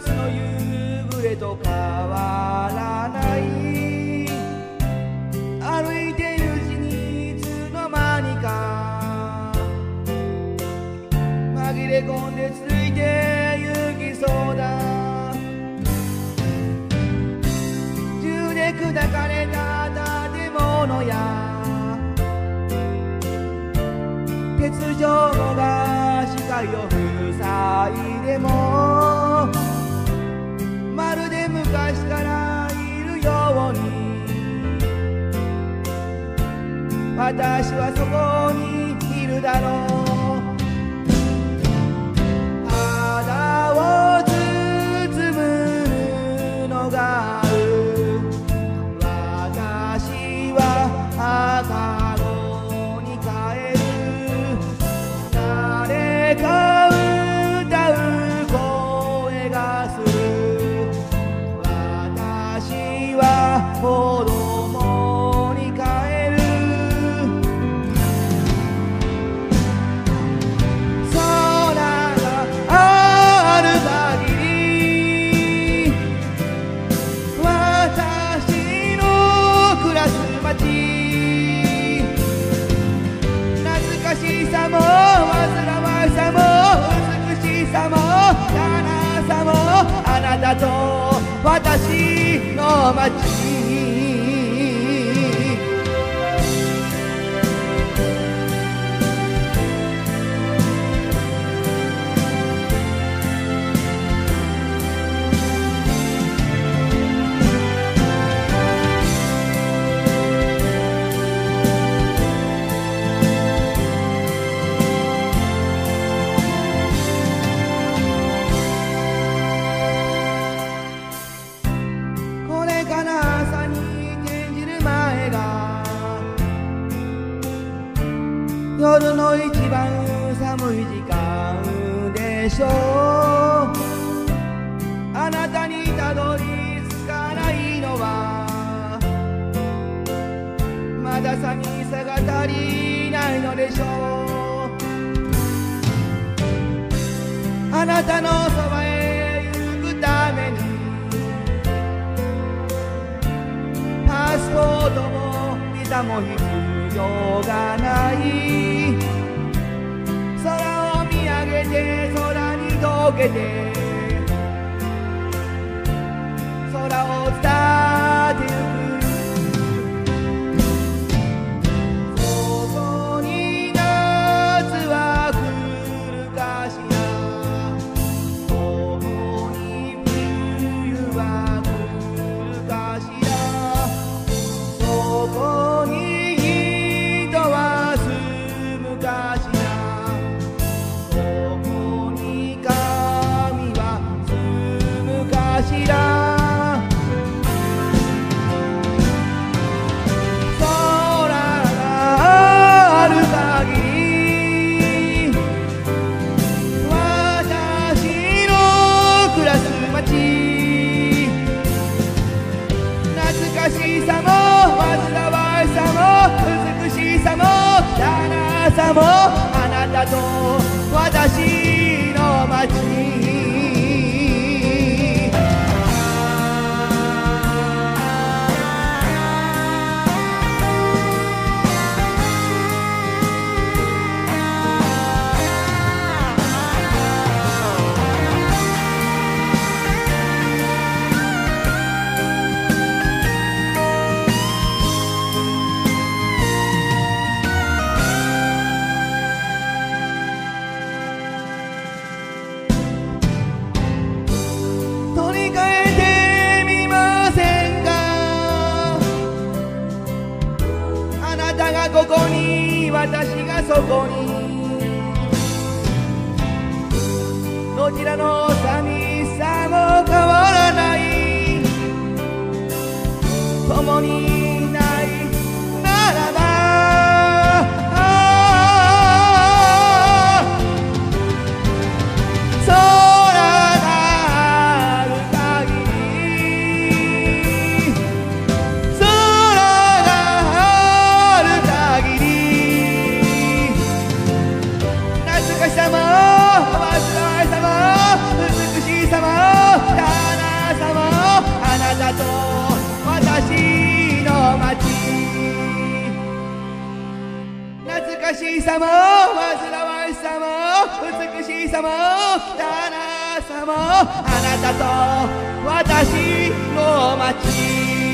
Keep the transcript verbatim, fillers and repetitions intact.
月の夕暮れと変わらない。歩いているうちにいつの間にか紛れ込んでついて行きそうだ。銃で砕かれた建物や鉄条が視界を塞いでも、まるで昔からいるように私はそこにいるだろう。肌を包む布がある私は赤子に帰る。誰か歌う声がする。私は子供に帰る。懐かしさも煩わしさも美しさも悲しさもあなたと私の街。朝に転じる前が夜の一番寒い時間でしょう。あなたにたどり着かないのはまだ寂しさが足りないのでしょう。あなたのそばへ行くためにパスポートもビザも必要がない。空を見上げて空に溶けて空を伝ってゆく。そこに夏は来るかしら。そこに冬は来るかしら。ここに人は住むかしら。ここに神は住むかしら。空がある限り私の暮らす街。懐かしさも煩わしさも美しさも悲しさもあなたと私の街。ここに私がそこにどちらの寂しさも変わらない共にいないならば空がある限り空がある限り懐かしさも煩わしさも美しさも難しさも煩わしさも美しさも汚さもあなたと私の街